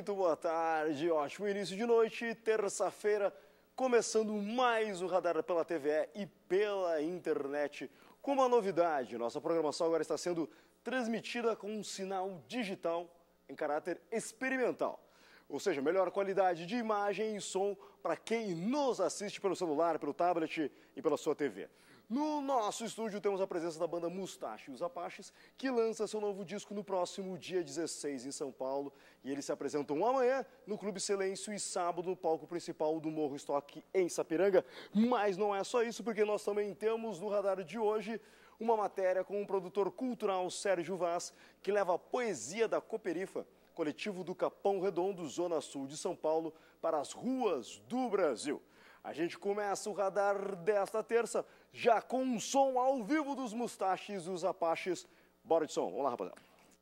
Muito boa tarde, ótimo início de noite, terça-feira, começando mais o Radar pela TVE e pela internet. Com uma novidade, nossa programação agora está sendo transmitida com um sinal digital em caráter experimental. Ou seja, melhor qualidade de imagem e som para quem nos assiste pelo celular, pelo tablet e pela sua TV. No nosso estúdio temos a presença da banda Mustache e os Apaches, que lança seu novo disco no próximo dia 16 em São Paulo. E eles se apresentam amanhã no Clube Silêncio e sábado no palco principal do Morro Estoque em Sapiranga. Mas não é só isso, porque nós também temos no radar de hoje uma matéria com o produtor cultural Sérgio Vaz, que leva a poesia da Cooperifa, coletivo do Capão Redondo, Zona Sul de São Paulo, para as ruas do Brasil. A gente começa o radar desta terça, já com um som ao vivo dos Mustaches e os Apaches. Bora de som, vamos lá, rapaziada.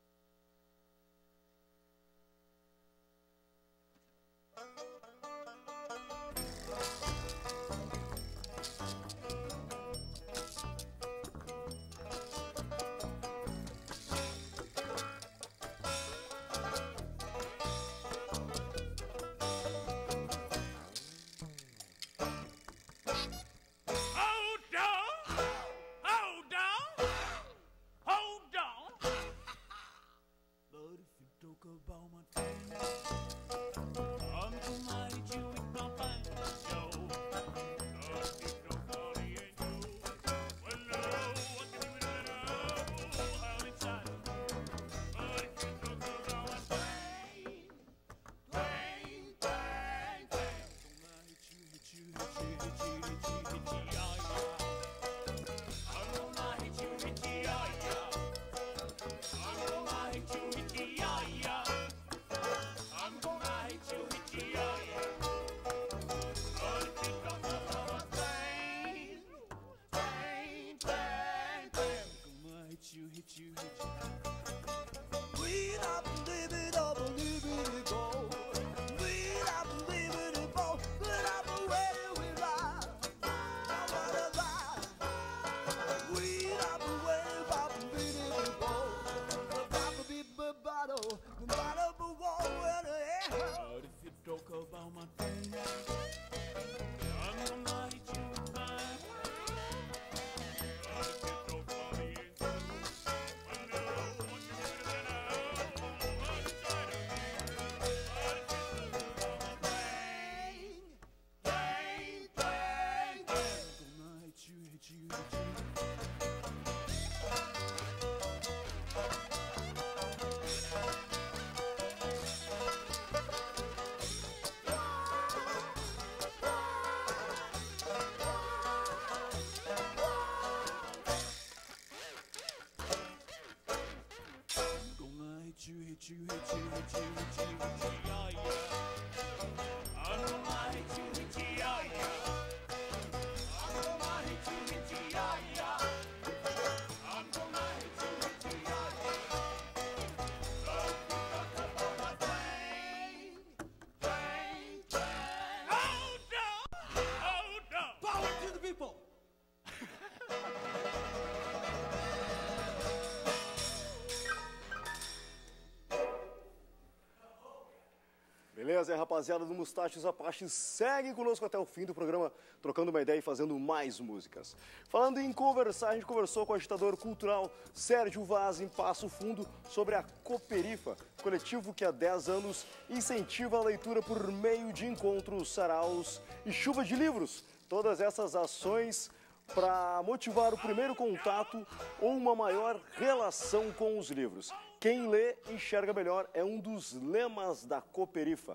Beleza, rapaziada do Mustache e os Apaches, segue conosco até o fim do programa, trocando uma ideia e fazendo mais músicas. Falando em conversar, a gente conversou com o agitador cultural Sérgio Vaz em Passo Fundo sobre a Cooperifa, coletivo que há 10 anos incentiva a leitura por meio de encontros, saraus e chuva de livros. Todas essas ações para motivar o primeiro contato ou uma maior relação com os livros. Quem lê, enxerga melhor é um dos lemas da Cooperifa.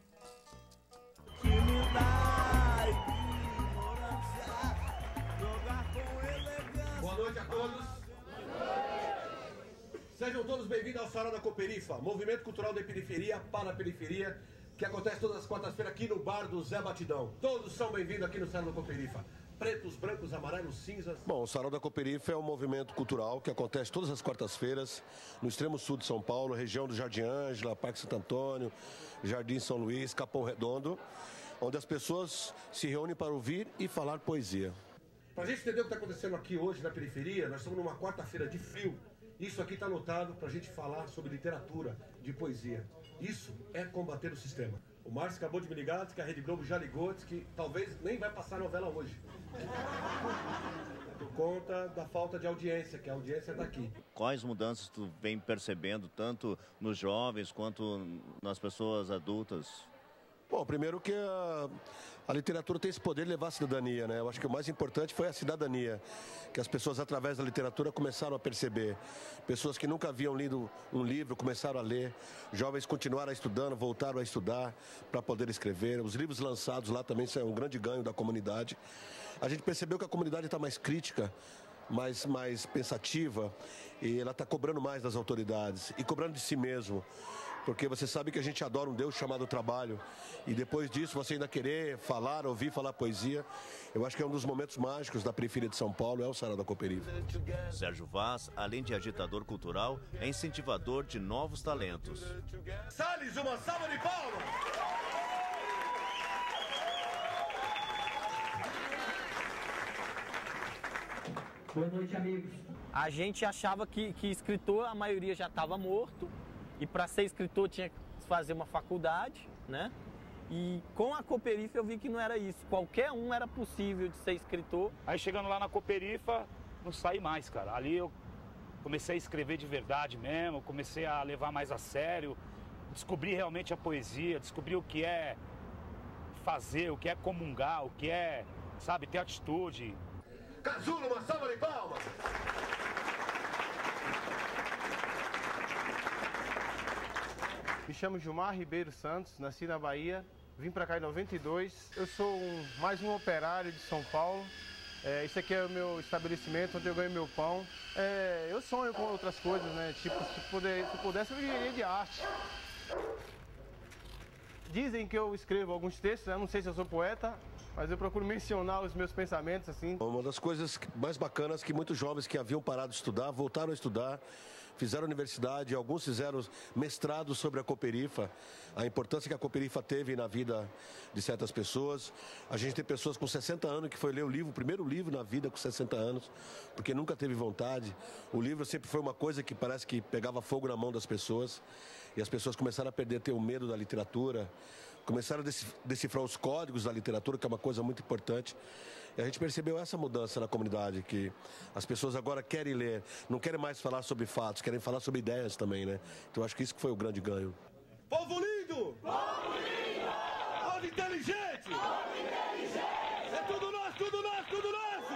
Boa noite a todos. Sejam todos bem-vindos ao Sarau da Cooperifa, movimento cultural da periferia para a periferia, que acontece todas as quartas-feiras aqui no bar do Zé Batidão. Todos são bem-vindos aqui no Sarau da Cooperifa. Pretos, brancos, amarelos, cinzas. Bom, o Sarau da Cooperifa é um movimento cultural que acontece todas as quartas-feiras no extremo sul de São Paulo, região do Jardim Ângela, Parque Santo Antônio, Jardim São Luís, Capão Redondo, onde as pessoas se reúnem para ouvir e falar poesia. Pra gente entender o que está acontecendo aqui hoje na periferia, nós estamos numa quarta-feira de frio Isso aqui está anotado para a gente falar sobre literatura, de poesia. Isso é combater o sistema. O Márcio acabou de me ligar, diz que a Rede Globo já ligou, diz que talvez nem vai passar a novela hoje. Por conta da falta de audiência, que a audiência está aqui. Quais mudanças tu vem percebendo, tanto nos jovens quanto nas pessoas adultas? Bom, primeiro que a literatura tem esse poder de levar a cidadania, né? Eu acho que o mais importante foi a cidadania, que as pessoas, através da literatura, começaram a perceber. Pessoas que nunca haviam lido um livro começaram a ler, jovens continuaram estudando, voltaram a estudar para poder escrever. Os livros lançados lá também são um grande ganho da comunidade. A gente percebeu que a comunidade está mais crítica, mais pensativa, e ela está cobrando mais das autoridades e cobrando de si mesmo. Porque você sabe que a gente adora um Deus chamado trabalho. E depois disso, você ainda querer falar, ouvir falar poesia, eu acho que é um dos momentos mágicos da periferia de São Paulo, é o Sarau da Cooperifa. Sérgio Vaz, além de agitador cultural, é incentivador de novos talentos. Salles, uma salva de palmas! Boa noite, amigos. A gente achava que escritor, a maioria já estava morto. E para ser escritor tinha que fazer uma faculdade, né? E com a Cooperifa eu vi que não era isso. Qualquer um era possível de ser escritor. Aí chegando lá na Cooperifa, não saí mais, cara. Ali eu comecei a escrever de verdade mesmo, comecei a levar mais a sério, descobri realmente a poesia, descobri o que é fazer, o que é comungar, o que é, sabe, ter atitude. Casulo, uma salva de palmas! Me chamo Gilmar Ribeiro Santos, nasci na Bahia, vim para cá em 92. Eu sou mais um operário de São Paulo. Esse aqui é o meu estabelecimento, onde eu ganho meu pão. Eu sonho com outras coisas, né? Tipo, se pudesse, eu viveria de arte. Dizem que eu escrevo alguns textos, eu não sei se eu sou poeta, mas eu procuro mencionar os meus pensamentos, assim. Uma das coisas mais bacanas que muitos jovens que haviam parado de estudar, voltaram a estudar, fizeram universidade, alguns fizeram mestrado sobre a Cooperifa, a importância que a Cooperifa teve na vida de certas pessoas. A gente tem pessoas com 60 anos que foi ler o primeiro livro na vida com 60 anos, porque nunca teve vontade. O livro sempre foi uma coisa que parece que pegava fogo na mão das pessoas, e as pessoas começaram a ter o medo da literatura, começaram a decifrar os códigos da literatura, que é uma coisa muito importante. E a gente percebeu essa mudança na comunidade, que as pessoas agora querem ler, não querem mais falar sobre fatos, querem falar sobre ideias também, né? Então acho que isso que foi o grande ganho. Povo lindo! Povo lindo! Povo inteligente! Povo inteligente! É tudo nosso, tudo nosso, tudo nosso!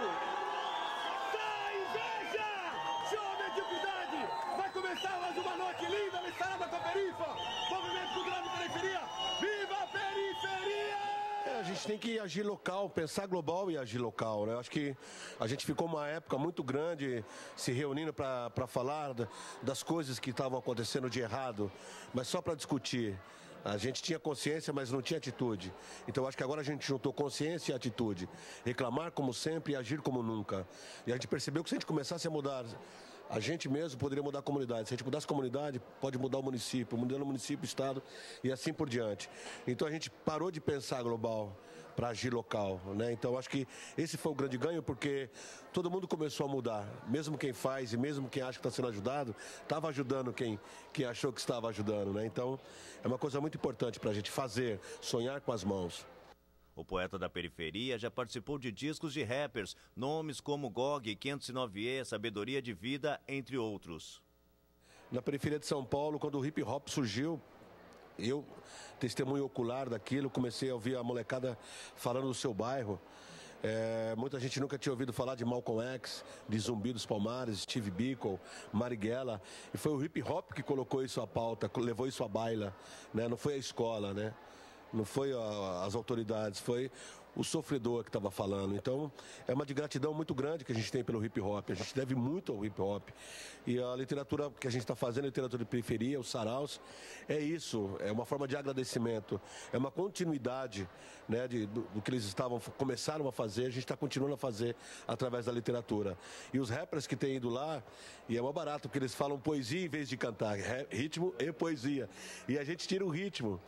Sai, inveja! Show, mediocridade! Vai começar mais uma noite linda no Sarau da Cooperifa! Movimento Cultural da Periferia! Viva a periferia! A gente tem que agir local, pensar global e agir local, né? Eu acho que a gente ficou uma época muito grande se reunindo para falar das coisas que estavam acontecendo de errado, mas só para discutir. A gente tinha consciência, mas não tinha atitude. Então eu acho que agora a gente juntou consciência e atitude. Reclamar como sempre e agir como nunca. E a gente percebeu que se a gente começasse a mudar, a gente mesmo poderia mudar a comunidade. Se a gente mudasse a comunidade, pode mudar o município, mudando o município, o estado e assim por diante. Então a gente parou de pensar global para agir local, né? Então acho que esse foi o grande ganho, porque todo mundo começou a mudar. Mesmo quem faz e mesmo quem acha que está sendo ajudado, estava ajudando quem achou que estava ajudando, né? Então é uma coisa muito importante para a gente fazer, sonhar com as mãos. O poeta da periferia já participou de discos de rappers, nomes como GOG, 509E, Sabedoria de Vida, entre outros. Na periferia de São Paulo, quando o hip hop surgiu, eu, testemunho ocular daquilo, comecei a ouvir a molecada falando do seu bairro. Muita gente nunca tinha ouvido falar de Malcolm X, de Zumbi dos Palmares, Steve Biko, Marighella. E foi o hip hop que colocou isso à pauta, levou isso à baila, né? Não foi a escola, né? Não foi as autoridades, foi o sofredor que estava falando. Então, é uma de gratidão muito grande que a gente tem pelo hip hop. A gente deve muito ao hip hop. E a literatura que a gente está fazendo, a literatura de periferia, os saraus, é isso. É uma forma de agradecimento. É uma continuidade, né, do que eles começaram a fazer. A gente está continuando a fazer através da literatura. E os rappers que têm ido lá, e é mais barato, porque eles falam poesia em vez de cantar. Ritmo e poesia. E a gente tira o ritmo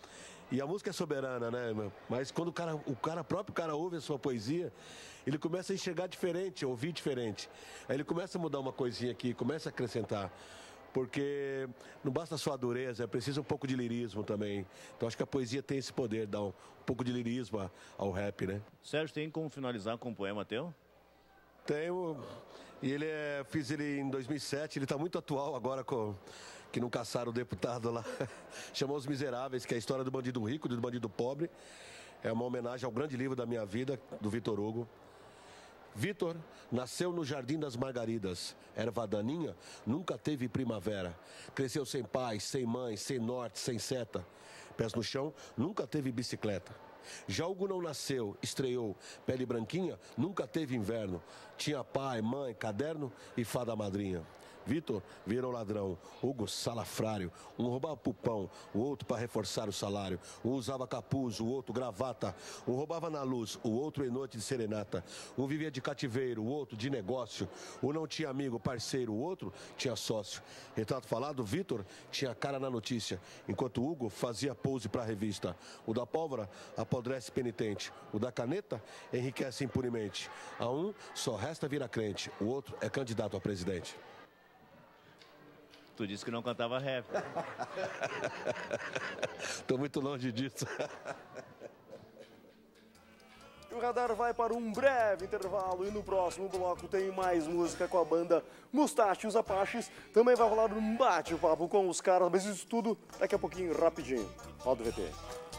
E a música é soberana, né, meu? Mas quando o próprio cara ouve a sua poesia, ele começa a enxergar diferente, a ouvir diferente. Aí ele começa a mudar uma coisinha aqui, começa a acrescentar. Porque não basta só a dureza, é preciso um pouco de lirismo também. Então acho que a poesia tem esse poder, dá um pouco de lirismo ao rap, né? Sérgio, tem como finalizar com um poema teu? Tenho, e fiz ele em 2007, ele está muito atual agora que não caçaram o deputado lá. Chamou Os Miseráveis, que é a história do bandido rico e do bandido pobre. É uma homenagem ao grande livro da minha vida, do Vitor Hugo. Vitor nasceu no Jardim das Margaridas. Erva daninha, nunca teve primavera. Cresceu sem pai, sem mãe, sem norte, sem seta. Pés no chão, nunca teve bicicleta. Já Hugo não nasceu, estreou, pele branquinha, nunca teve inverno. Tinha pai, mãe, caderno e fada madrinha. Vitor virou ladrão, Hugo salafrário. Um roubava pro pão, o outro para reforçar o salário. Um usava capuz, o outro gravata. Um roubava na luz, o outro em noite de serenata. Um vivia de cativeiro, o outro de negócio. Um não tinha amigo, parceiro, o outro tinha sócio. Retrato falado, Vitor tinha cara na notícia, enquanto Hugo fazia pose pra revista. O da pólvora apodrece penitente. O da caneta enriquece impunemente. A um só resta virar crente, o outro é candidato a presidente. Tu disse que não cantava rap. Tô muito longe disso. O Radar vai para um breve intervalo e no próximo bloco tem mais música com a banda Mustache e os Apaches. Também vai rolar um bate-papo com os caras, mas isso tudo daqui a pouquinho, rapidinho. Roda o VT.